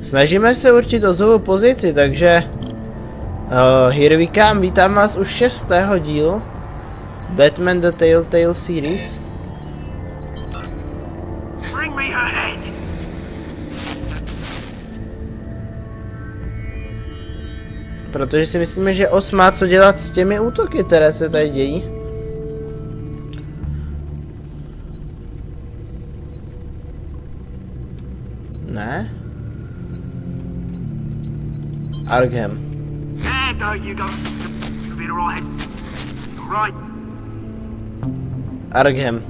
Snažíme se určit ozovou pozici, takže... here we come, vítám vás u 6. dílu Batman The Telltale Series. Bring me her head. Protože si myslíme, že Os má co dělat s těmi útoky, které se tady dějí. Ne? Arkham. Arkham.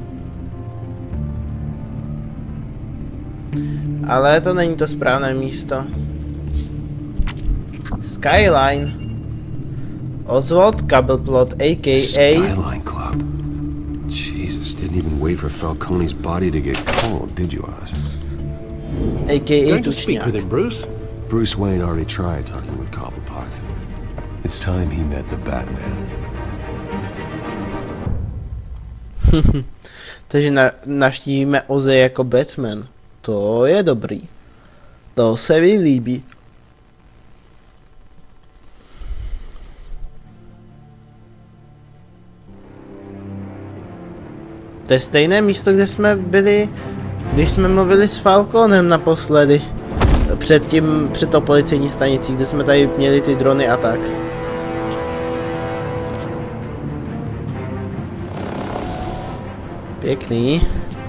Ale to není to správné místo. Skyline. Oswald Cobblepot, a.k.a. Skyline Club. Jesus, didn't even wait for Falcone's body to get cold, did you, Oz? A.k.a. to speak with him, Bruce? Bruce Wayne already tried talking with Cobblepot. It's time he met the Batman. Takže navštívíme Oze jako Batman. To je dobrý. To se mi líbí. To je stejné místo, kde jsme byli, když jsme mluvili s Falconem naposledy. Před tou policejní stanicí, kde jsme tady měli ty drony a tak. Pěkný.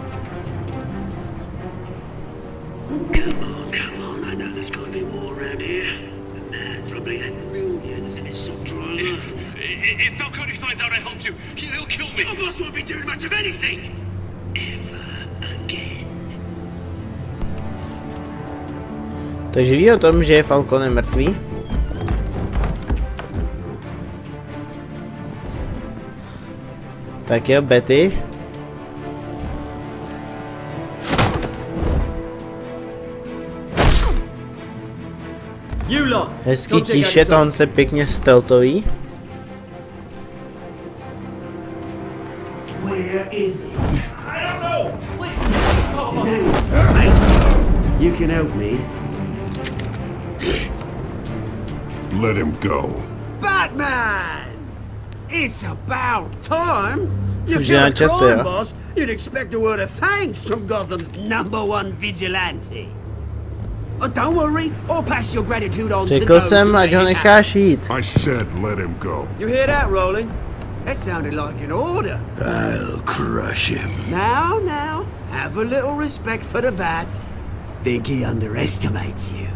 Come on, I know there's gotta be more around here. The man probably had millions in his sock drawer. If Falcone finds out I helped you, he'll kill me. Your boss won't be doing much of anything. Ever again. Takže ví o tom, že je Falcone mrtvý. Tak jo, Betty. Hezký tiše, to on se pěkně stealthový. You can help me. Let him go. Batman! It's about time. You Už je killed na a čase, crime jo. boss. You'd expect a word of thanks from Gotham's #1 vigilante. But don't worry, I'll pass your gratitude on to Řekl those jsem, who ať ho made it necháš jít. I said let him go. You hear that, Roland? That sounded like an order. I'll crush him. Now, have a little respect for the Bat. Think he underestimates you.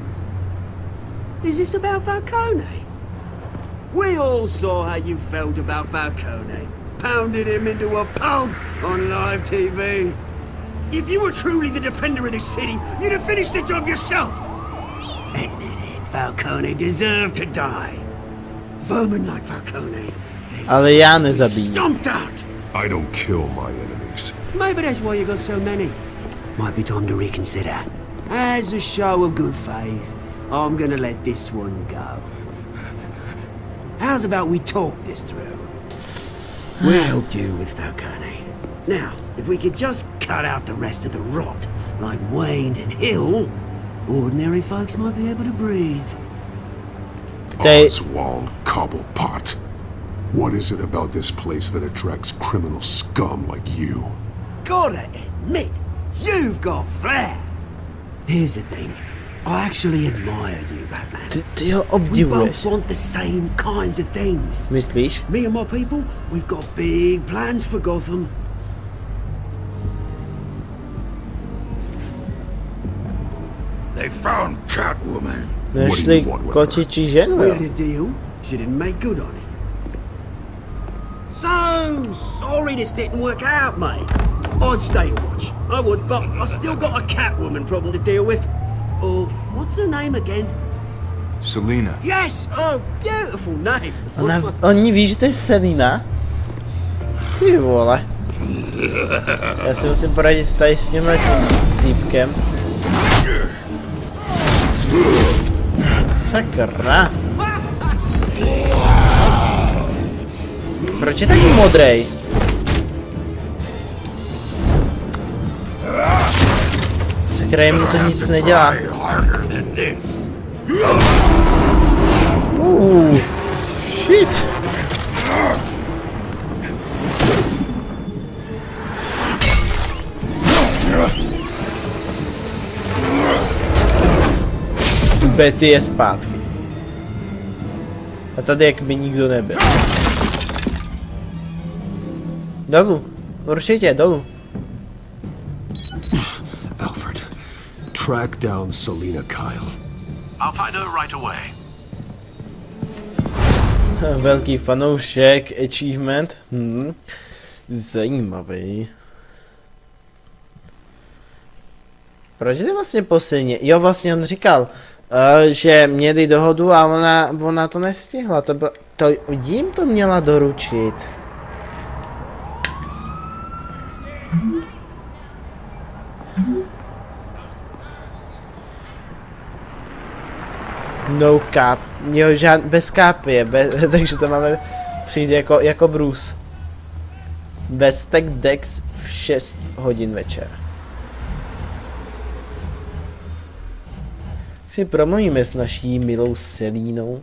Is this about Falcone? We all saw how you felt about Falcone. Pounded him into a pulp on live TV. If you were truly the defender of this city, you'd have finished the job yourself. Admit it, Falcone deserved to die. Vermin like Falcone. Ale já nezabiju. Stomped out. I don't kill my enemies. Maybe that's why you got so many. Might be time to reconsider. As a show of good faith, I'm gonna let this one go. How's about we talk this through? We helped you with Falcone. Now, if we could just cut out the rest of the rot, like Wayne and Hill, ordinary folks might be able to breathe. Oswald Cobblepot. What is it about this place that attracts criminal scum like you? Gotta admit, you've got flair. Here's the thing. I actually admire you, Batman. Ty ho We both obdivuješ. want the same kinds of things. Myslíš? Me and my people, we've got big plans for Gotham. They found Catwoman. Našli kočičí ženu, We jo? had a deal. She didn't make good on it. So sorry this didn't work out, mate. I'd stay to watch. I would, but I still got a Catwoman problem to deal with. Oh, what's her name again? Selina. Yes! Oh, beautiful name. Oni ví, že to je Selina? Ty vole. Já si musím poradit tady s tímhle týpkem. Sakra. Proč je taky modrej? Sakra, jemu to nic nedělá. harder than this. Ooh, shit. Betty je zpátky. A tady jak by nikdo nebyl. Dolů. Určitě, dolů. Alfred, track down Selina Kyle. I'll find her right away. Velký fanoušek, achievement. Zajímavý. Proč jde vlastně po Selině? Jo, vlastně on říkal, že měli dohodu a ona to nestihla. To jim to měla doručit. No cap. Jo, bez kápy, takže to máme přijít jako Bruce. Bez tech Dex v 6 hodin večer. Si promluvíme s naší milou Selínou.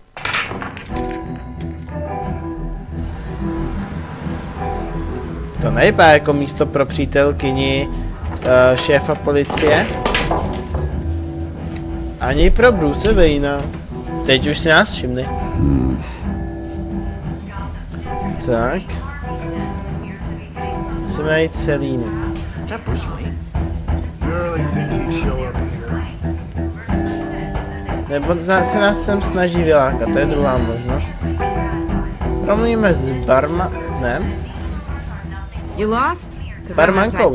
To nevypadá jako místo pro přítelkyni šéfa policie. Ani pro Bruce Wayna. Teď už si nás všimli. Tak. Musíme najít Selínu. Nebo se nás sem snaží vylákat, to je druhá možnost. Promluvíme s barma... ne? Barmankou.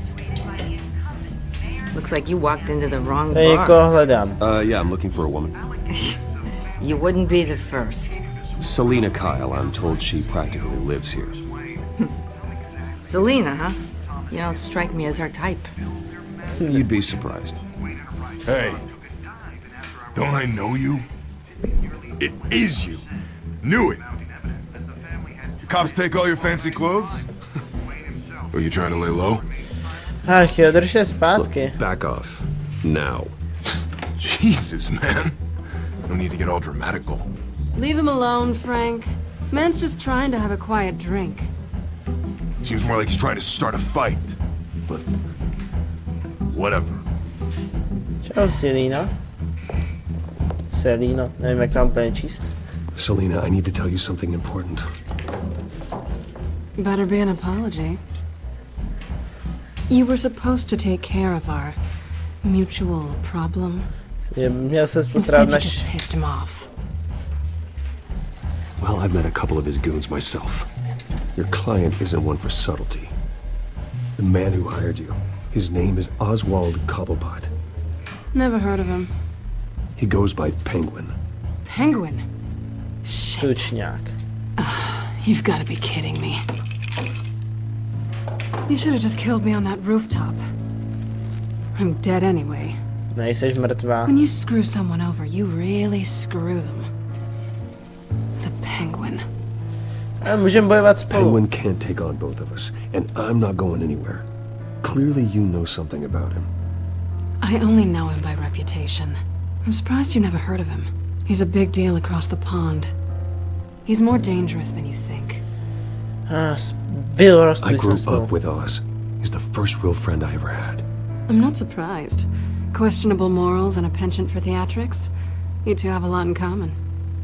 Looks like you walked into the wrong Já někoho hledám. Yeah, I'm looking for a woman. You wouldn't be the first. Selina Kyle, I'm told she practically lives here. Selina, huh? You don't strike me as her type. You'd be surprised. Hey, don't I know you? It is you. Knew it. The cops take all your fancy clothes? Are you trying to lay low? Ach jo, drž se zpátky. Back off. Now. Jesus, man. No need to get all dramatical. Leave him alone, Frank. Man's just trying to have a quiet drink. Seems more like he's trying to start a fight. But... whatever. Čau, Selina. Selino, nevím, jak to mám úplně číst. Selina, I need to tell you something important. Better be an apology. You were supposed to take care of our mutual problem. Měl se postarat Instead, you just pissed him off. Well, I've met a couple of his goons myself. Your client isn't one for subtlety. The man who hired you, his name is Oswald Cobblepot. Never heard of him. He goes by Penguin. Penguin? Shit. Tučňák. You've got to be kidding me. You should have just killed me on that rooftop. I'm dead anyway. Nejseš mrtvá. When you screw someone over, you really screw them. The Penguin. Můžeme bojovat spolu. Penguin can't take on both of us, and I'm not going anywhere. Clearly you know something about him. I only know him by reputation. I'm surprised you never heard of him. He's a big deal across the pond. He's more dangerous than you think. I grew up with Oz. He's the first real friend I ever had. I'm not surprised. Questionable morals and a penchant for theatrics. You two have a lot in common.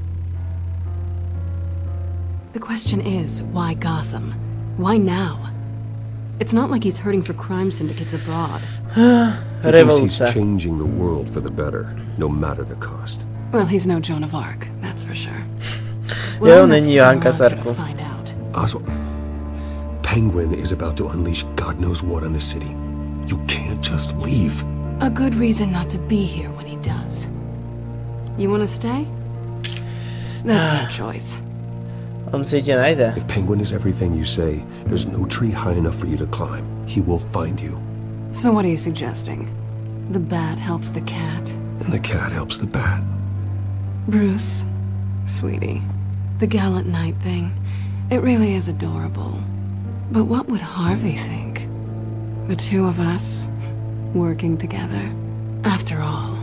The question is, why Gotham? Why now? It's not like he's hurting for crime syndicates abroad. He thinks he's changing the world for the better, no matter the cost. Well, he's no Joan of Arc, that's for sure. Jo, není Johanka Sarko. Oswald, Penguin is about to unleash God knows what on the city. You can't just leave. A good reason not to be here when he does. You want to stay? That's your choice. On si tě najde. If Penguin is everything you say, there's no tree high enough for you to climb. He will find you. So what are you suggesting? The bat helps the cat. And the cat helps the bat. Bruce, sweetie, the gallant knight thing, it really is adorable. But what would Harvey think? The two of us, working together. After all,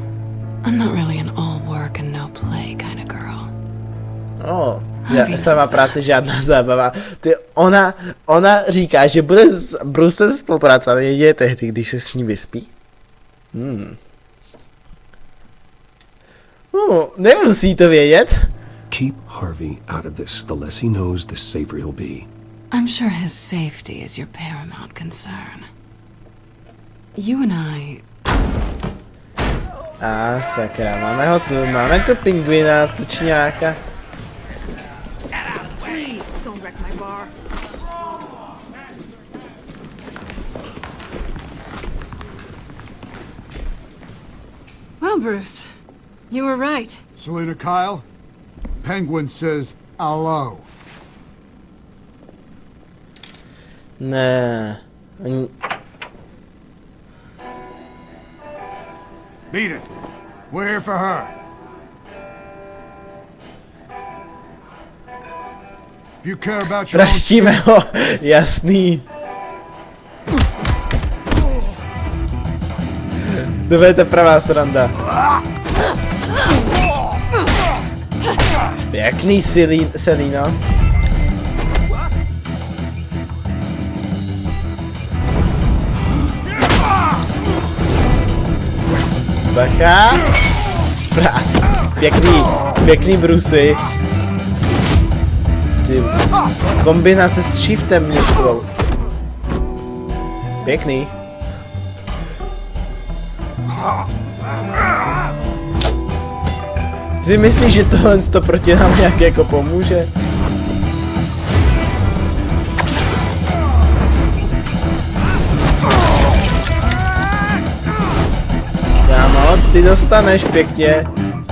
I'm not really an all work and no play kind of girl. Sama práce, žádná zábava. Ona říká, že bude s Brucem spolupracovat jedině tehdy, když se s ní vyspí. Nemusí to vědět. Keep Harvey out of this. The less he knows, the safer he'll be. I'm sure his safety is your paramount concern. You and I... Sakra, máme tu pingvina, tučňáka. Don't wreck my bar. Well, Bruce, you were right. Selina Kyle, Penguin says hello. Ne. Beat it. We're here for her. If you care about your Praštíme ho, jasný. To bude ta pravá sranda. Pěkný Selino. Bacha. Prásk. Pěkný Brucey. Ty kombinace s shiftem mě štvou. Pěkný. Si myslíš, že tohle proti nám nějak jako pomůže? Kámo, ty dostaneš pěkně.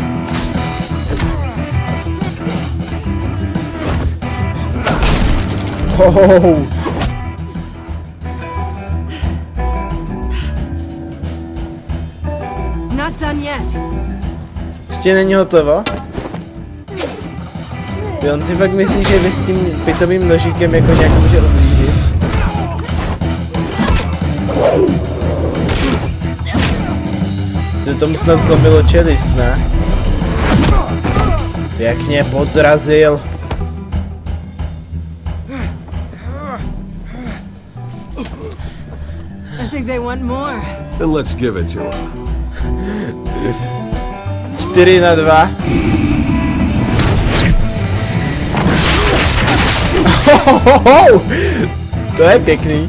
Oh. Not done yet. Ještě není hotovo? Ty on si fakt myslí, že vy s tím pitovým nožíkem jako nějak může ublížit. Ty tomu snad zlomilo čelist, ne? Pěkně podrazil. I think they want more. Then let's give it to him. 4-2. To je pěkný.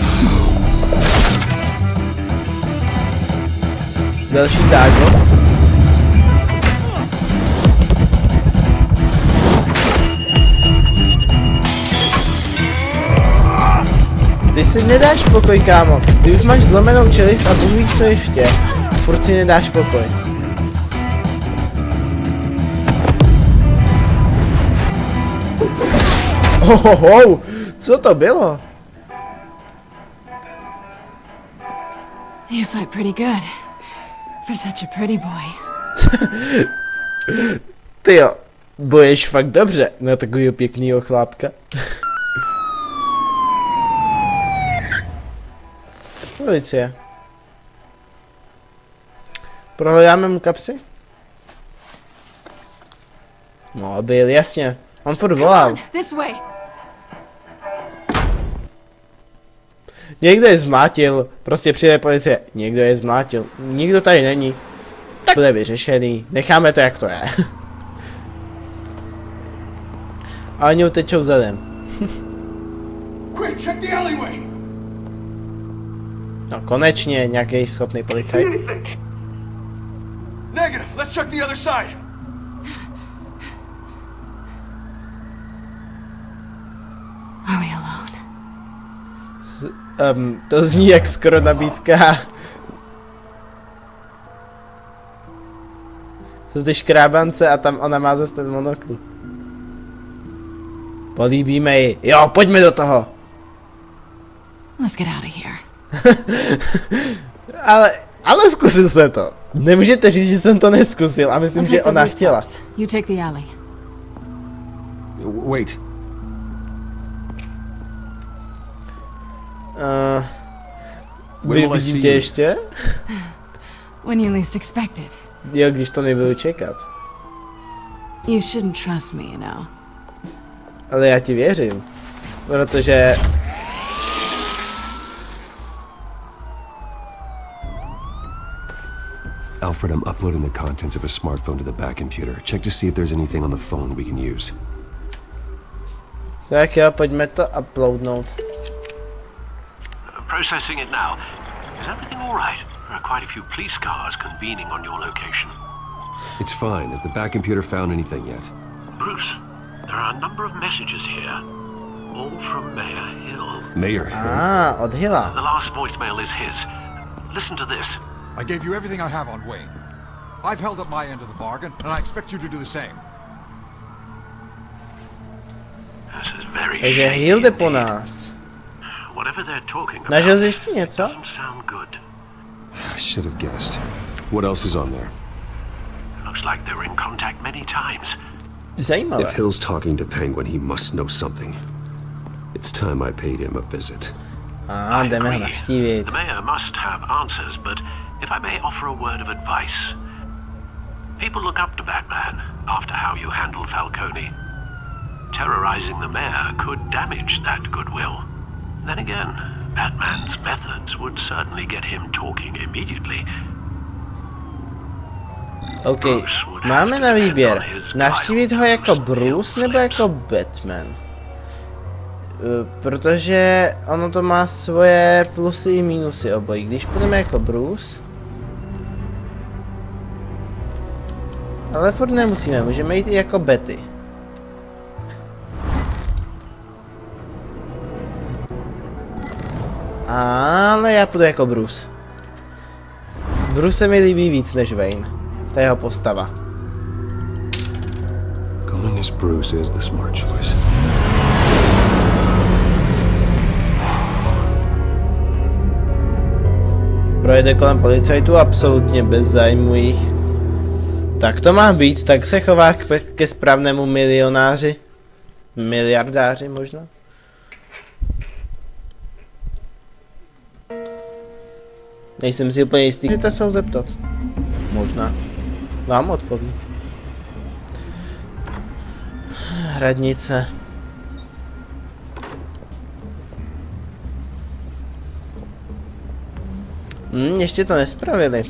Další tágo. Ty si nedáš pokoj, kámo. Ty už máš zlomenou čelist a Bůh ví co ještě. Furt si nedáš pokoj. Co to bylo? You fight pretty good. For such a pretty boy. Ty jo, boješ fakt dobře na takovýho pěknýho chlápka. Policie. Prohledáme mu kapsy? No, byl jasně. On furt volal. This way. Někdo je zmátil. Prostě přijde policie. Někdo je zmátil. Nikdo tady není. Bude vyřešený. Necháme to jak to je. A oni utečou zadem. Quick, check the alleyway. No konečně nějaký schopný policajt. Negative. Let's check the other side. Are we alone? To zní jak skoro nabídka. Jsou ty škrábance a tam ona má zase ten monokl. Políbíme ji. Jo, pojďme do toho. Let's get out of here. ale zkusil se to. Nemůžete říct, že jsem to neskusil a myslím, že ona chtěla. You take the alley. Wait. Vidím tě ještě? When you least expect it. Jo, když to nebudu čekat. You shouldn't trust me, you know. Ale já ti věřím. Protože... Alfred, I'm uploading the contents of a smartphone to the back computer. Check to see if there's anything on the phone we can use. Tak jo, pojďme to uploadnout. Processing it now. Is everything all right? There are quite a few police cars convening on your location. It's fine. Has the back computer found anything yet? Bruce, there are a number of messages here. All from Mayor Hill. Mayor Hill? Ah, od Hilla. The last voicemail is his. Listen to this. I gave you everything I have on Wayne. I've held up my end of the bargain, and I expect you to do the same. This is very Takže Hill jde po nás. Whatever they're talking about, Našel jsi ještě něco? doesn't sound good. I should have guessed. What else is on there? Looks like they were in contact many times. Zajímavé. If Hill's talking to Penguin, he must know something. It's time I paid him a visit. Ah, jdeme ho navštívit. The mayor must have answers, but if I may offer a word of advice. People look up to Batman after how you handled Falcone. Terrorizing the mayor could damage that goodwill. Then again, Batman's methods would certainly get him talking immediately. OK, máme na výběr. Navštívit ho jako Bruce nebo jako Batman? Protože ono to má svoje plusy i minusy obojí. Když půjdeme jako Bruce... Ale furt nemusíme, můžeme jít i jako Betty. Ale já půjdu jako Bruce. Bruce se mi líbí víc než Wayne. To je jeho postava. Going as Bruce is the smart choice. Projede kolem policajtů absolutně bez zájmu jich. Tak to má být, tak se chová ke správnému milionáři. Miliardáři možná. Nejsem si úplně jistý, můžete se ho zeptat. Možná. Vám odpovím. Radnice. Ještě to nespravili.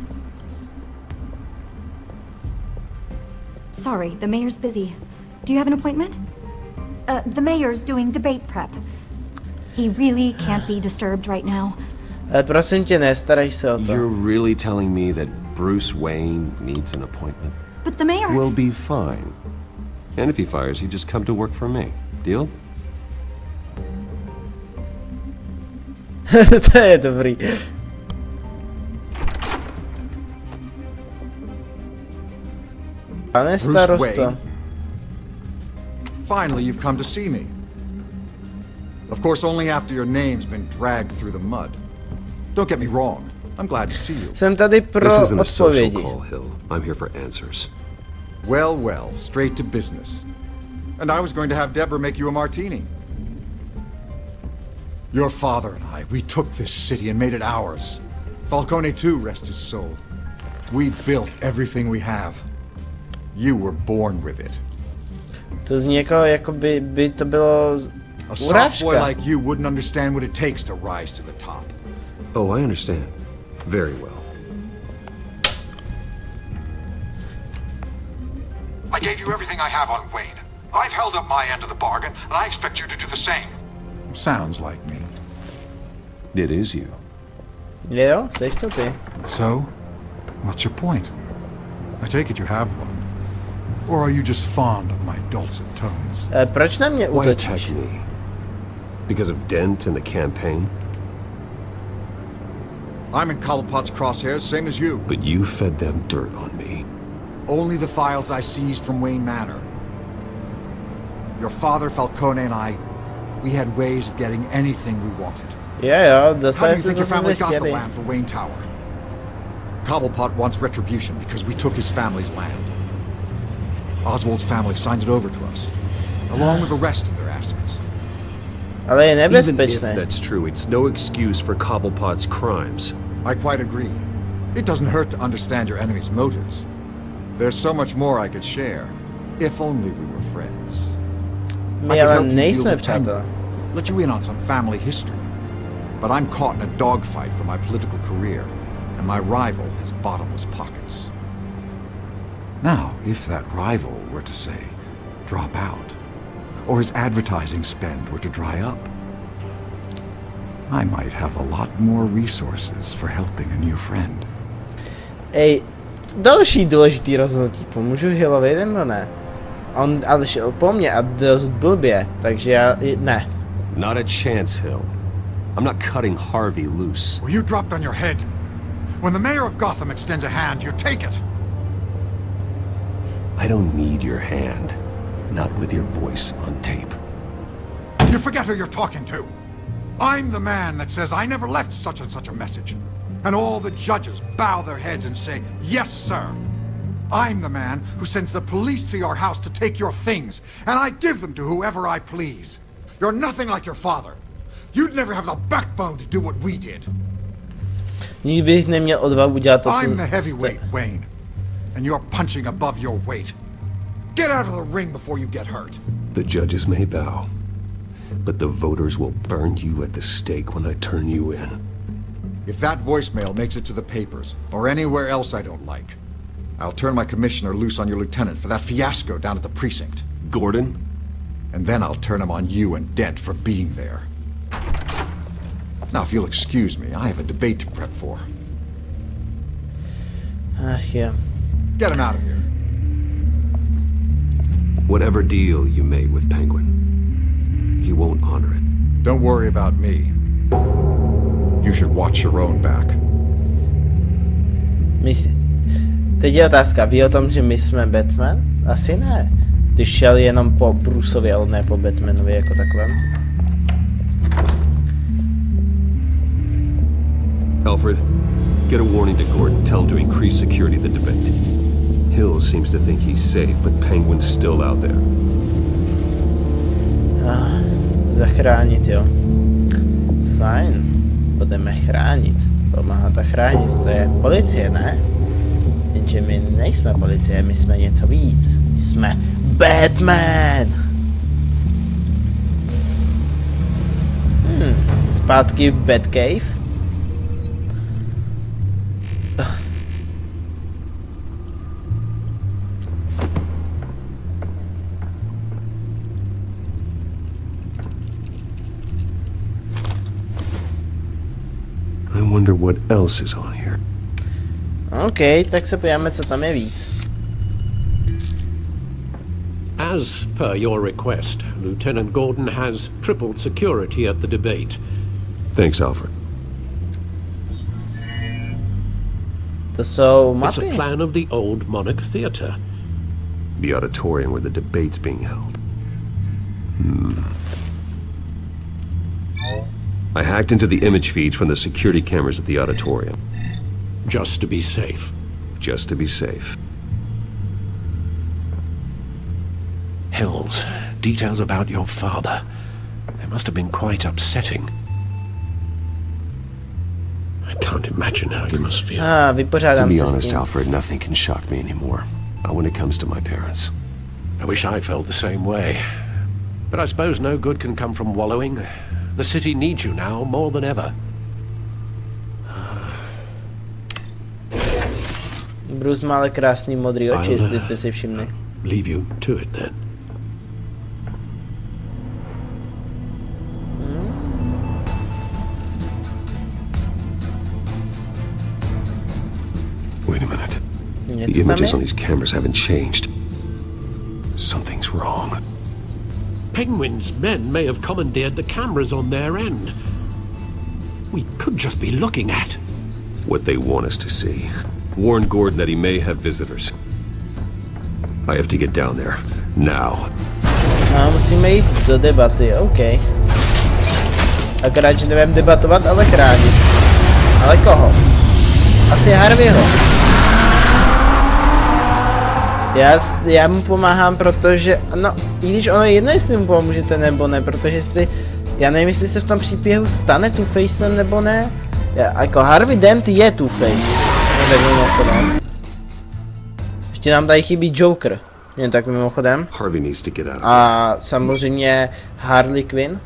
Sorry, the mayor's busy. Do you have an appointment? The mayor's doing debate prep. He really can't be disturbed right now. Prosím tě, nestarej se o to. You're really telling me that Bruce Wayne needs an appointment? But the mayor... Will be fine. And if he fires, you just come to work for me. Deal? To je dobrý. Pane starosto. Finally, you've come to see me. Of course, only after your name's been dragged through the mud. Don't get me wrong. I'm glad to see you. Jsem tady pro This isn't a social odpovědi. call, Hill. I'm here for answers. Well, well, straight to business. And I was going to have Deborah make you a martini. Your father and I, we took this city and made it ours. Falcone too, rest his soul. We built everything we have. You were born with it. To zní jako by to bylo A soft urážka. boy like you wouldn't understand what it takes to rise to the top. Oh, I understand. Very well. I gave you everything I have on Wayne. I've held up my end of the bargain, and I expect you to do the same. Sounds like me. It is you. Jo, seš to ty. So, what's your point? I take it you have one. Or are you just fond of my dulcet tones? Proč na mě Why attack útočíš? me? Because of Dent and the campaign? I'm in Cobblepot's crosshairs, same as you. But you fed them dirt on me. Only the files I seized from Wayne Manor. Your father, Falcone, and I, we had ways of getting anything we wanted. Jo, How do dostali you jste think your co family jste got the chtěli. land for Wayne Tower? Cobblepot wants retribution because we took his family's land. Oswald's family signed it over to us, along with the rest of their assets. Ale je Even if nebezpečné. that's true, it's no excuse for Cobblepot's crimes. I quite agree. It doesn't hurt to understand your enemy's motives. There's so much more I could share, if only we were friends. My ale nejsme přátelé. Let you in on some family history. But I'm caught in a dogfight for my political career, and my rival has bottomless pockets. Now, if that rival were to say, drop out, or his advertising spend were to dry up, I might have a lot more resources for helping a new friend. Ej, další důležitý rozhodnutí. Pomůžu Hillovi nebo ne? On ale šel po mně a dost blbě, takže já... ne. Not a chance, Hill. I'm not cutting Harvey loose. Well, you dropped on your head. When the mayor of Gotham extends a hand, you take it. I don't need your hand. Not with your voice on tape. You forget who you're talking to. I'm the man that says I never left such and such a message. And all the judges bow their heads and say, yes, sir. I'm the man who sends the police to your house to take your things, and I give them to whoever I please. You're nothing like your father. You'd never have the backbone to do what we did. Nikdy bych neměl odvahu udělat to, co... I'm the heavyweight, Wayne. And you're punching above your weight. Get out of the ring before you get hurt. The judges may bow, but the voters will burn you at the stake when I turn you in. If that voicemail makes it to the papers, or anywhere else I don't like, I'll turn my commissioner loose on your lieutenant for that fiasco down at the precinct. Gordon? And then I'll turn him on you and Dent for being there. Now, if you'll excuse me, I have a debate to prep for. Yeah. Get him out of here. Whatever deal you made with Penguin, he won't honor it. Don't worry about me. You should watch your own back. Teď je otázka, ví o tom, že my jsme Batman? Asi ne. Ty šel jenom po Bruceovi, ale ne po Batmanovi jako takovém. Alfred, get a warning to Gordon. Tell him to increase security at the debate. Hill seems to think he's safe, but Penguin's still out there. Zachránit, jo. Fajn. Budeme chránit. Pomáhat a chránit. To je policie, ne? Jenže my nejsme policie, my jsme něco víc. My jsme Batman! Zpátky v Batcave. I wonder what else is on here. OK, tak se podíváme, co tam je víc. As per your request, Lieutenant Gordon has tripled security at the debate. Thanks, Alfred. To jsou It's mapy. a plan of the old Monarch Theatre. The auditorium where the debate's being held. I hacked into the image feeds from the security cameras at the auditorium. Just to be safe. Just to be safe. Hills, details about your father. They must have been quite upsetting. I can't imagine how you must feel. To Vypořádám be se s honest, tím. Alfred, nothing can shock me anymore. Not when it comes to my parents. I wish I felt the same way. But I suppose no good can come from wallowing. The city needs you now more than ever. Bruce má ale krásný modrý oči, jestli jste si všimli. Leave you to it then. Wait a minute. Něco The tam images je? on these cameras haven't changed. Something's wrong. Penguin's men may have commandeered the cameras on their end. We could just be looking at What they want us to see. Warn Gordon that he may have visitors. I have to get down there. Now. A musíme jít do debaty, OK. Akorát, že nebudeme debatovat, ale chránit. Ale koho? Asi Harveyho. Já mu pomáhám, protože, no, i když ono je jedno, jestli mu pomůžete nebo ne, protože jestli, já nevím, jestli se v tom příběhu stane Two-Facem nebo ne. Jako Harvey Dent je Two-Face. Tak mimochodem. Ještě nám tady chybí Joker. Jen tak mimochodem. Harvey needs to get out of A samozřejmě Harley Quinn.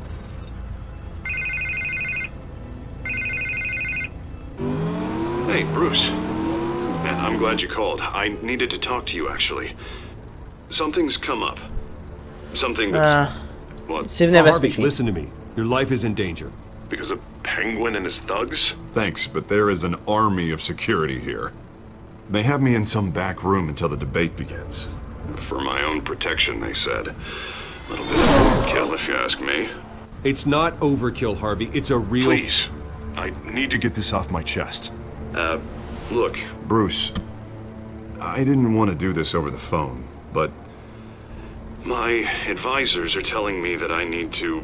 Hey, Bruce. Man, I'm glad you called. I needed to talk to you, actually. Something's come up. Something that's... what? Harvey, listen to me. Your life is in danger. Because of Penguin and his thugs? Thanks, but there is an army of security here. They have me in some back room until the debate begins. For my own protection, they said. A little bit of overkill, if you ask me. It's not overkill, Harvey. It's a real... Please. I need to get this off my chest. Look. Bruce, I didn't want to do this over the phone, but... my advisors are telling me that I need to...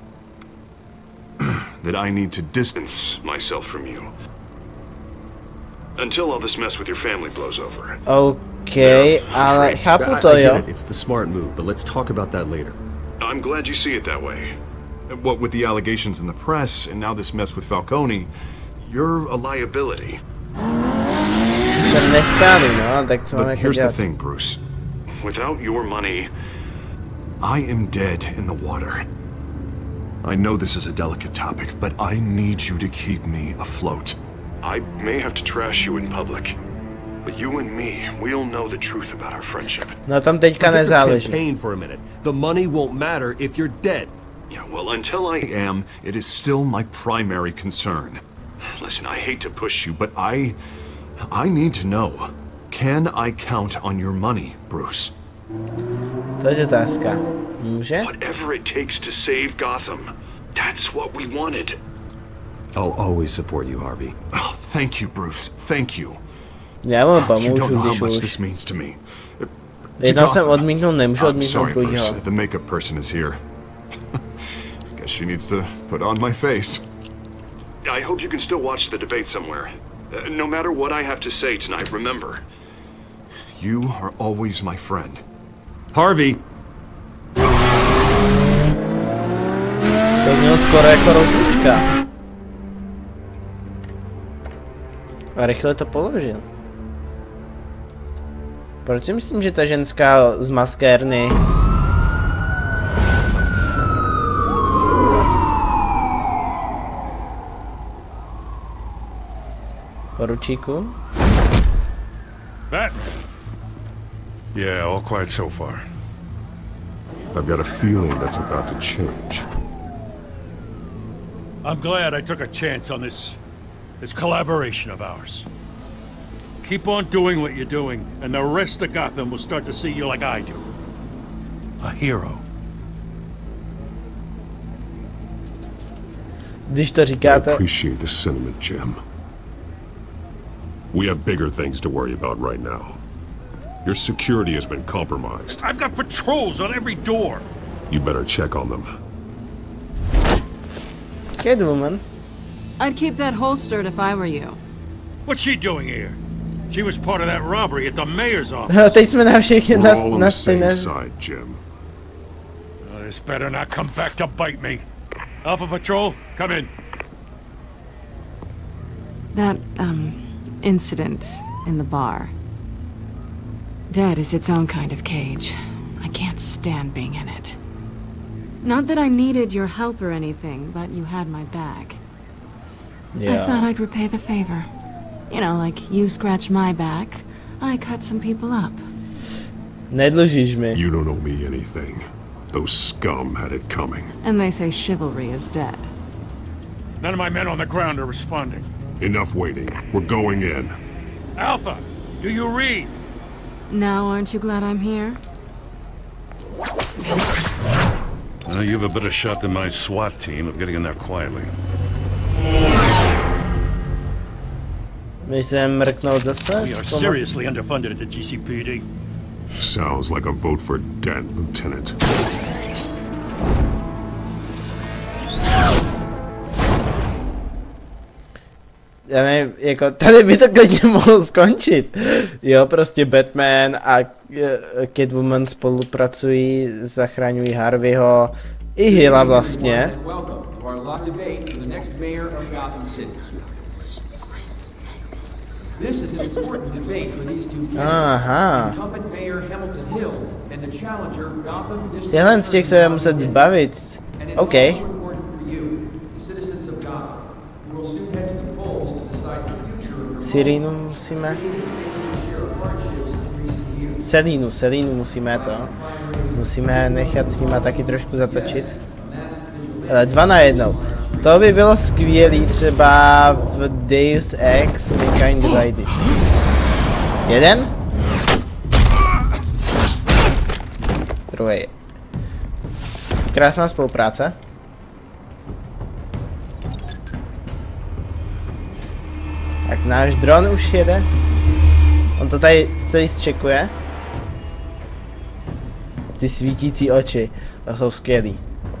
that I need to distance myself from you. Until all this mess with your family blows over. Okay, ale chápu to, jo. It's the smart move, but let's talk about that later. I'm glad you see it that way. What with the allegations in the press, and now this mess with Falcone, you're a liability. But here's the thing, Bruce. Without your money, I am dead in the water. I know this is a delicate topic, but I need you to keep me afloat. I may have to trash you in public, but you and me, we'll know the truth about our friendship. No tam teďka nezáleží. Campaign for a minute. The money won't matter if you're dead. Yeah, well, until I am, it is still my primary concern. Listen, I hate to push you, but I need to know. Can I count on your money, Bruce? To je otázka. Může? Whatever it takes to save Gotham. That's what we wanted. I'll always support you, Harvey. Oh, thank you, Bruce. Thank you. Já vám You pomůžu, don't know how když much už. this means to me. Jednou jsem odmítnul, nemůžu I'm odmítnout sorry, Bruce. druhýho. The makeup person is here. Guess she needs to put on my face. I hope you can still watch the debate somewhere. No matter what I have to say tonight, remember. You are always my friend. Harvey! To znělo skoro jako rozlučka. A rychle to položil. Proč si myslím, že ta ženská z maskérny... Poručíku? Batman. Yeah, all quiet so far. I've got a feeling that's about to change. I'm glad I took a chance on this collaboration of ours. Keep on doing what you're doing, and the rest of Gotham will start to see you like I do. A hero. Když to I říkáte... appreciate the sentiment, Jim. We have bigger things to worry about right now. Your security has been compromised. I've got patrols on every door. You better check on them. Catwoman. I'd keep that holstered if I were you. What's she doing here? She was part of that robbery at the mayor's office. Teď jsme na všichni We're all on na the same stejné... side, Jim. This better not come back to bite me. Alpha Patrol, come in. That, incident in the bar. Dead is its own kind of cage. I can't stand being in it. Not that I needed your help or anything, but you had my back. I thought I'd repay the favor. You know, like you scratch my back, I cut some people up. Nedlužíš mi. You don't owe me anything. Those scum had it coming. And they say chivalry is dead. None of my men on the ground are responding. Enough waiting. We're going in. Alpha, do you read? Now aren't you glad I'm here? You have a better shot than my SWAT team of getting in there quietly. My se mrknout zase? We are seriously underfunded at the GCPD. Sounds like a vote for dead, Lieutenant. Já nevím, jako tady by to klidně mohlo skončit. Jo, prostě Batman a Catwoman spolupracují, zachraňují Harveyho i Hilla vlastně. This is an important debate for these two cities. Aha. Incumbent Mayor Hamilton Hills and the challenger Gotham District. Těhle z těch se budeme muset zbavit. OK. Sirinu musíme. Selinu musíme to. Musíme nechat s nima taky trošku zatočit. Ale 2 na 1. To by bylo skvělý třeba v Deus Ex Mankind Divided. 1. Druhý. Krásná spolupráce. Tak náš dron už jede. On to tady celý zčekuje. Ty svítící oči, to jsou skvělý.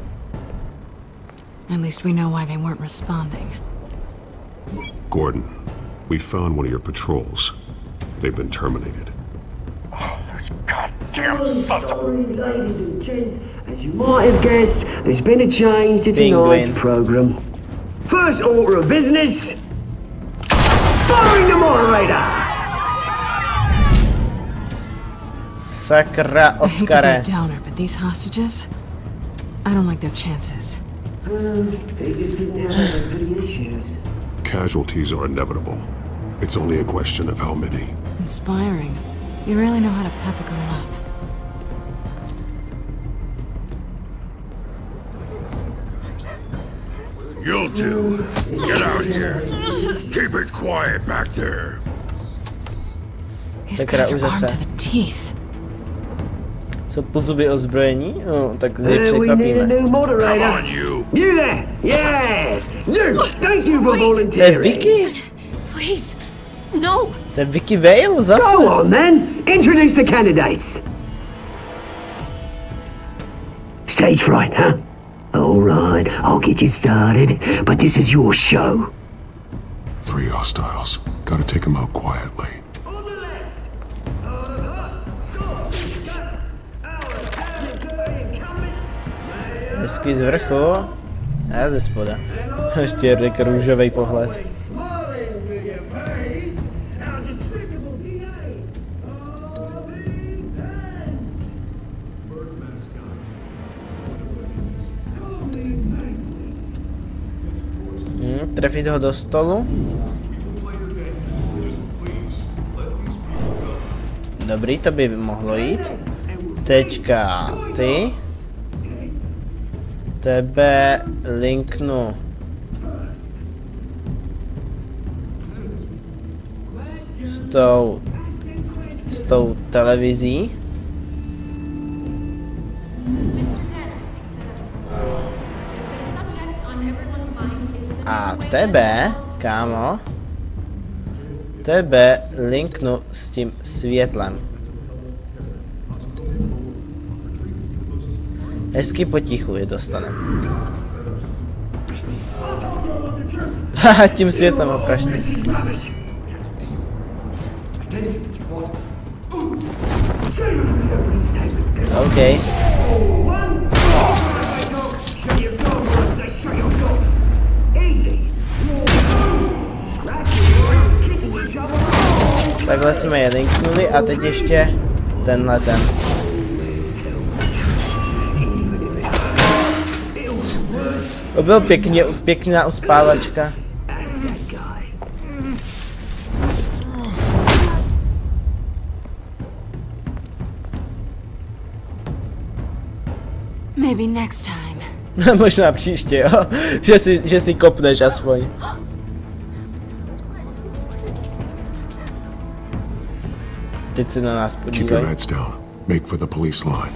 At least we know why they weren't responding. Gordon, we found one of your patrols. They've been terminated. Oh, those goddamn sons of... Ladies and gents, as you might have guessed, there's been a change to tonight's program. First order of business, firing the moderator. Sakra, Oskare. I hate to be a downer, but these hostages, I don't like their chances. They just didn't have any issues. Casualties are inevitable. It's only a question of how many. Inspiring. You really know how to pep a girl up. You'll do. Get out here. Keep it quiet back there. These guys are armed to the teeth. Co po zuby ozbrojení? No, tak je překvapíme. Come on, you there! Yes! You! Thank you for volunteering! To je Vicky? Please, no! To je Vicky Vale zase? Go on then! Introduce the candidates! Stage fright, huh? Alright, I'll get you started, but this is your show. 3 hostiles. Gotta take them out quietly. Hezky z vrchu a ze spoda. Ještě růžový pohled. Trefit ho do stolu. Dobrý, to by mohlo jít. Teďka ty. Tebe linknu s tou televizí. A tebe, kámo, tebe linknu s tím světlem. Hezky potichu je dostanem. Haha, tím světlem oprašně. OK. Takhle jsme je linknuli a teď ještě tenhle ten. To byl pěkná uspávačka. Maybe next time. Možná příště, jo? Že si kopneš aspoň. Teď se na nás podívej. Keep your heads down. Make for the police line.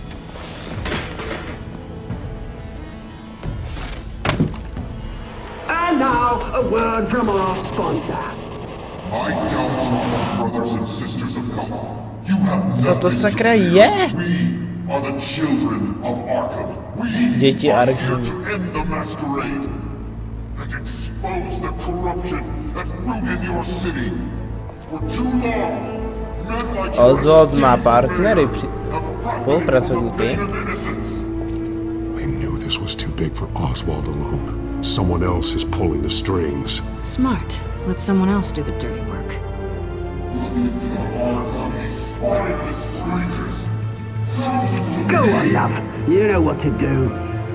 And now, a word from our sponsor. My downfall, brothers and sisters of Gotham. You have Co to sakra je? We are the children of Arkham. We Děti are Arkham. here to end the masquerade and expose the corruption that's ruined your city. For too long, men like Oswald má partnery, spolupracovníky. I knew this was too big for Oswald alone. Someone else is pulling the strings. Smart. Let someone else do the dirty work. Go on, love. You know what to do.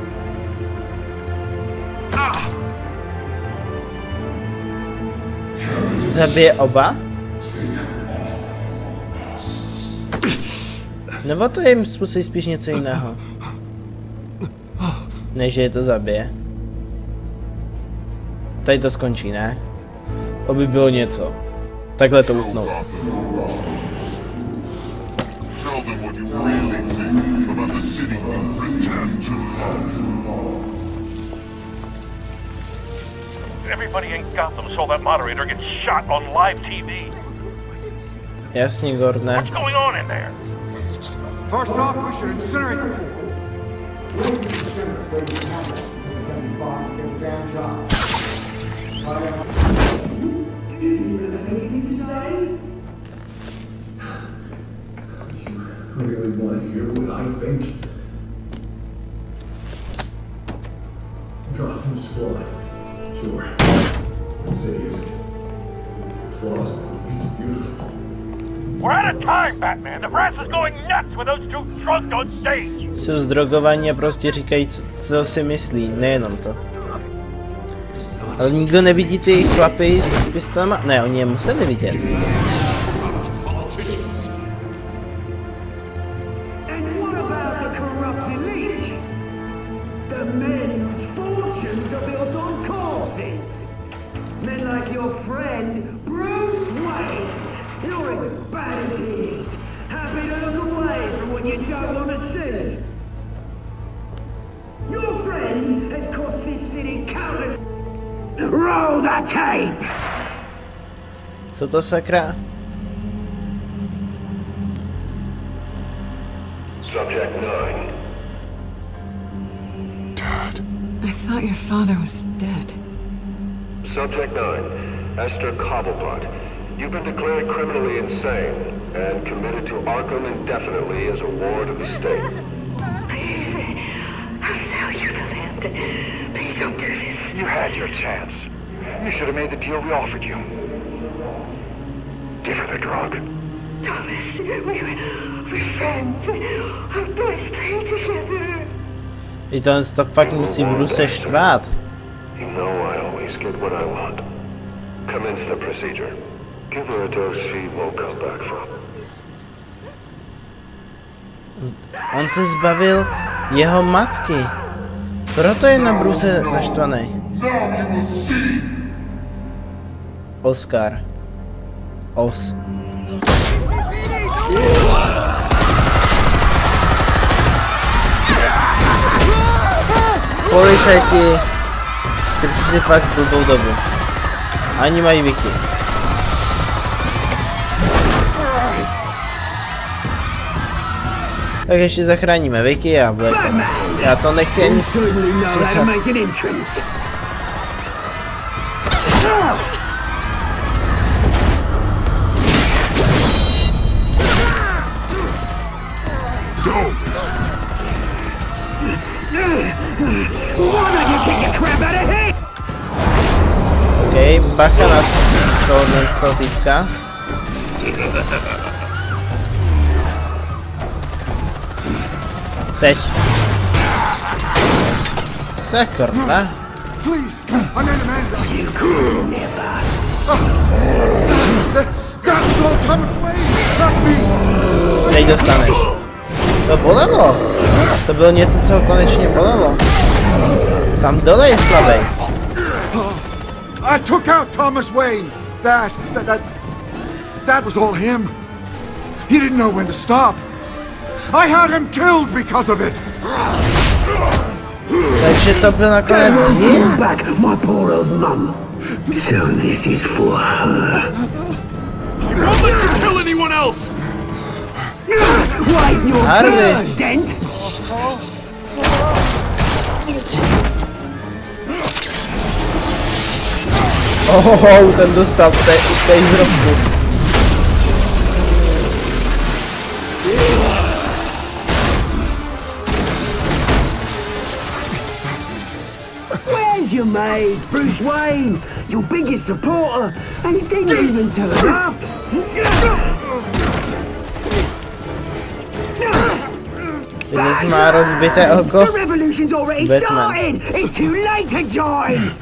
Zabije oba? Nebo to jim způsobí spíš něco jiného? Než je to zabije. Tady to skončí, ne? Aby bylo něco. Takhle to utnout. Everybody in Gotham saw that moderator get shot on live TV. Jasně, Gordne. What's going on in there? First off, we should incinerate the pool. Really want to hear what I think? Gotham's flawed. Sure. That city isn't. Flaws are beautiful. We're out of time, Batman. The press is going nuts with those two drunk on stage. Jsou zdrogovaní a prostě říkají, co si myslí, nejenom to. Ale nikdo nevidí ty chlapy s pistolema? Ne, oni je museli vidět. Roll the tape! Co to sakra? Subject 9. Dad. I thought your father was dead. Subject 9. Esther Cobblepot. You've been declared criminally insane and committed to Arkham indefinitely as a ward of the state. Please, I'll sell you the land. Please don't do this. You had your chance. You should have made the deal we offered you. Give her the drug. Thomas, we're friends. Our boys play together. I to fakt musí Bruce štvát. You know I always get what I want. Commence the procedure. Give her a dose she won't come back from. On se zbavil jeho matky. Proto je na Bruce naštvaný. Oscar. Os. Policajti si přišli fakt blbou dobu. Ani mají Vicky. Tak ještě zachráníme Vicky a bude konec. Já to nechci ani stříhat. OK, bacha na toho týpka. Teď. Sakra. Teď dostaneš. To bolelo. To bylo něco, co konečně bolelo. Tam dole je slabý. I took out Thomas Wayne. That was all him. He didn't know when to stop. I had him killed because of it. Takže to byl nakonec him? Back, my poor old mum. So this is for her. He won't let you kill anyone else. Wait your turn, Dent. Oh, ten dostal tej z roku. Where's your mate, Bruce Wayne? Your biggest supporter, and he didn't even turn up. Ty zase má rozbité oko. The revolution's already started. It's too late to join.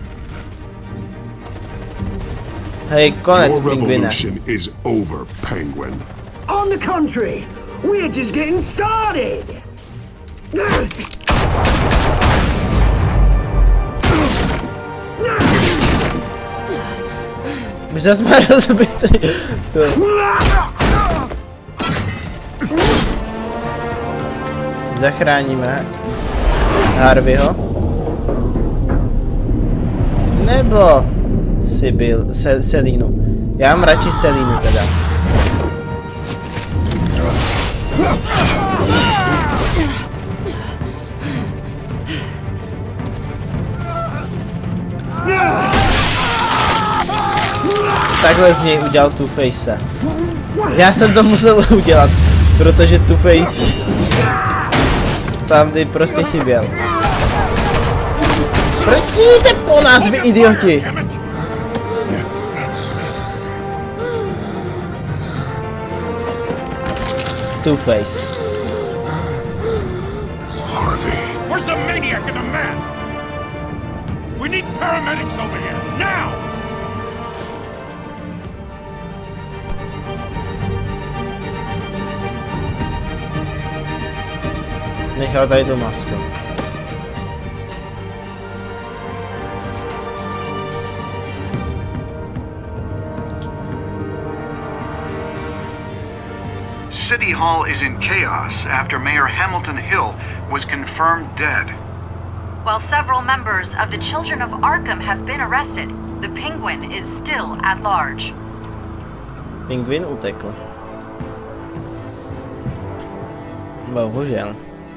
Hej, konec, Your pingvine. revolution is over, Penguin. On the contrary, we're just getting started. Už zase má rozbité. Zachráníme Harveyho. Nebo Sibyl, Selinu. Já mám radši Selinu teda. Takhle z něj udělal Two-Face. Já jsem to musel udělat, protože Two-Face tam prostě chyběl. Proč střílíte po nás, vy idioti? Two-Face. Harvey. Where's the maniac in the mask? We need paramedics over here, now! Nechal tady tu masku. City Hall is in chaos after Mayor Hamilton Hill was confirmed dead. While several members of the Children of Arkham have been arrested, the Penguin is still at large. Pingvin utekl. Bohužel.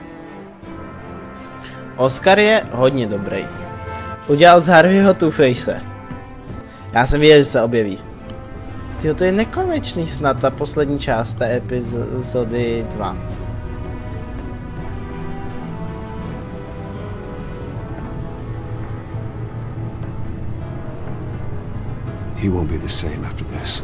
Oscar je hodně dobrý. Udělal z Harveyho Two-Face. Já jsem věděl, že se objeví. Tyjo, to je nekonečný snad ta poslední část té epizody 2. He won't be the same after this.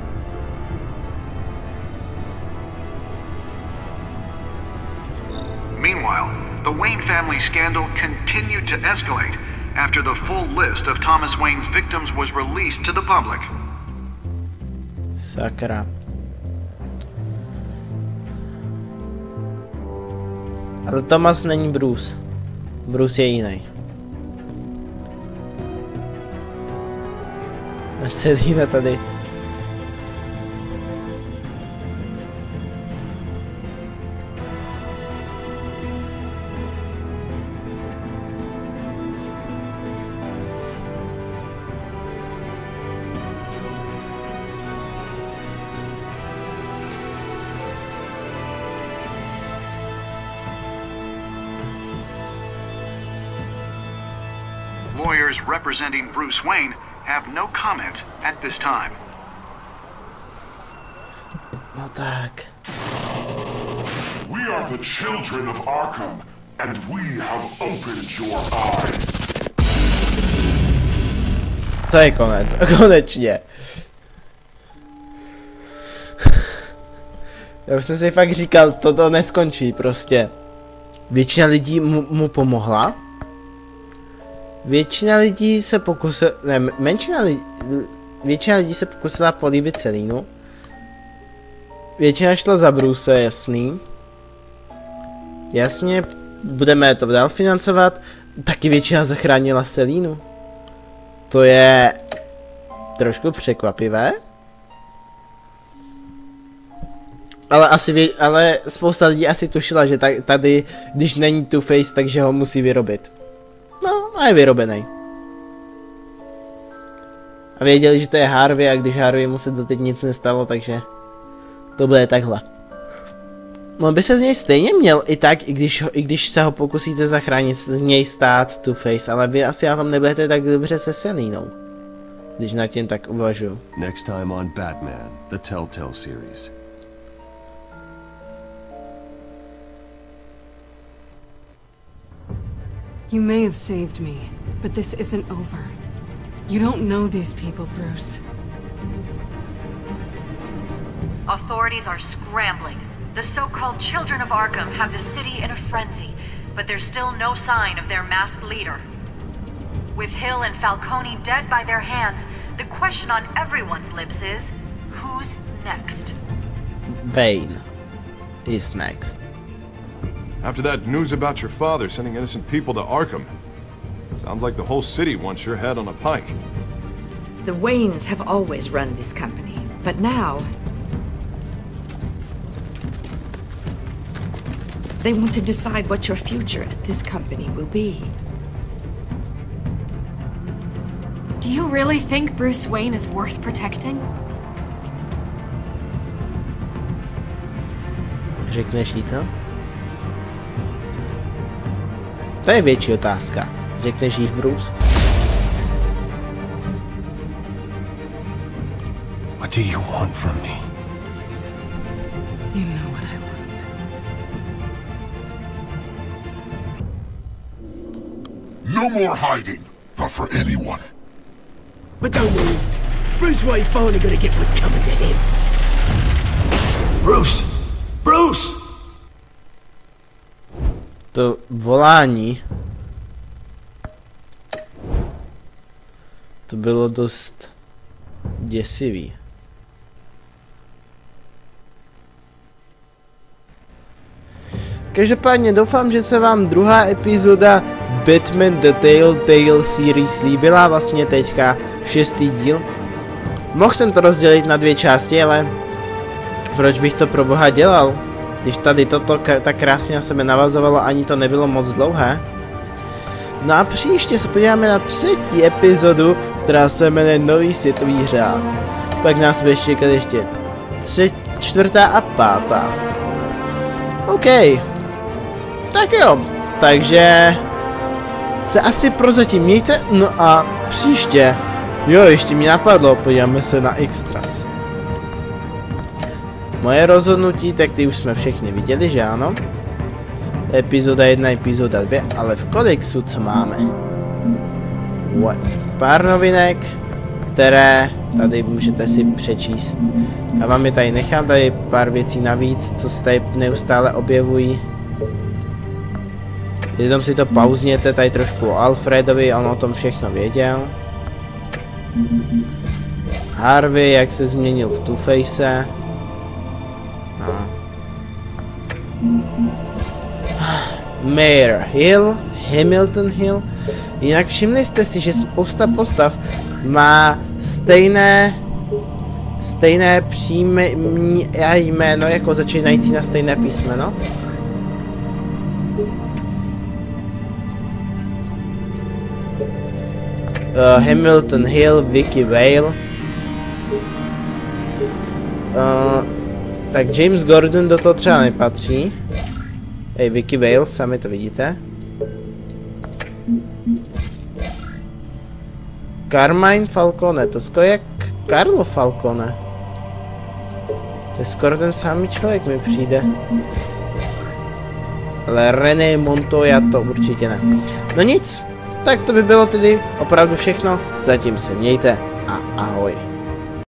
Meanwhile, the Wayne family scandal continued to escalate after the full list of Thomas Wayne's victims was released to the public. Sakra. Ale Thomas není Bruce. Bruce je jiný. Selina tady. Lawyers representing Bruce Wayne have no comment at this time. No tak. We are the Children of Arkham, and we have opened your eyes. To je konec, konečně. Já už jsem si fakt říkal, toto neskončí prostě. Většina lidí mu pomohla. Většina lidí se pokusila, ne, většina lidí se pokusila políbit Selinu. Většina šla za Bruce, jasný. Jasně, budeme to dál financovat. Taky většina zachránila Selinu. To je trošku překvapivé. Ale spousta lidí asi tušila, že tady, když není Two-Face, takže ho musí vyrobit. No, a je vyrobený. A věděli, že to je Harvey, a když Harvey mu se doteď nic nestalo, takže to bude takhle. No, by se z něj stejně měl i tak, i když se ho pokusíte zachránit, z něj stát Two-Face, ale vy asi tam nebudete tak dobře se Selinou. Když nad tím tak uvažuji. Next time on Batman, the Telltale series. You may have saved me, but this isn't over. You don't know these people, Bruce. Authorities are scrambling. The so-called Children of Arkham have the city in a frenzy, but there's still no sign of their masked leader. With Hill and Falcone dead by their hands, the question on everyone's lips is, who's next? Wayne is next. After that news about your father sending innocent people to Arkham, sounds like the whole city wants your head on a pike. The Waynes have always run this company, but now they want to decide what your future at this company will be. Do you really think Bruce Wayne is worth protecting? Řekneš jí to? To je větší otázka. Řekneš jí Bruce? What do you want from me? You know what I want. No more hiding, not for anyone. But don't worry. Bruce Wayne's finally gonna get what's coming to him. Bruce! Bruce! To volání. To bylo dost děsivý. Každopádně doufám, že se vám druhá epizoda Batman The Telltale Series líbila, vlastně teďka 6. díl. Mohl jsem to rozdělit na 2 části, ale proč bych to pro boha dělal? Když tady toto tak krásně na sebe navazovalo, ani to nebylo moc dlouhé. No a příště se podíváme na 3. epizodu, která se jmenuje Nový světový řád. Pak nás bude čekat ještě 3., 4. a 5. OK. Tak jo. Takže se asi prozatím mějte. No a příště. Jo, ještě mi napadlo, podíváme se na extras. Moje rozhodnutí, tak ty už jsme všechny viděli, že ano? Epizoda 1, epizoda 2, ale v kodexu co máme? Pár novinek, které tady můžete si přečíst. Já vám je tady nechám, tady pár věcí navíc, co se tady neustále objevují. Jenom si to pauzněte, tady trošku o Alfredovi, on o tom všechno věděl. Harvey, jak se změnil v Two-Face. No. Mayor Hill, Hamilton Hill. Jinak všimli jste si, že spousta postav má stejné příjmení a jméno, jako začínající na stejné písmeno. Hamilton Hill, Vicky Vale. Tak James Gordon do toho třeba nepatří. Hej, Vicky Vale, sami to vidíte. Carmine Falcone, to skoro jak Carlo Falcone. To je skoro ten samý člověk mi přijde. Ale René Montoya to určitě ne. No nic, tak to by bylo tedy opravdu všechno. Zatím se mějte a ahoj.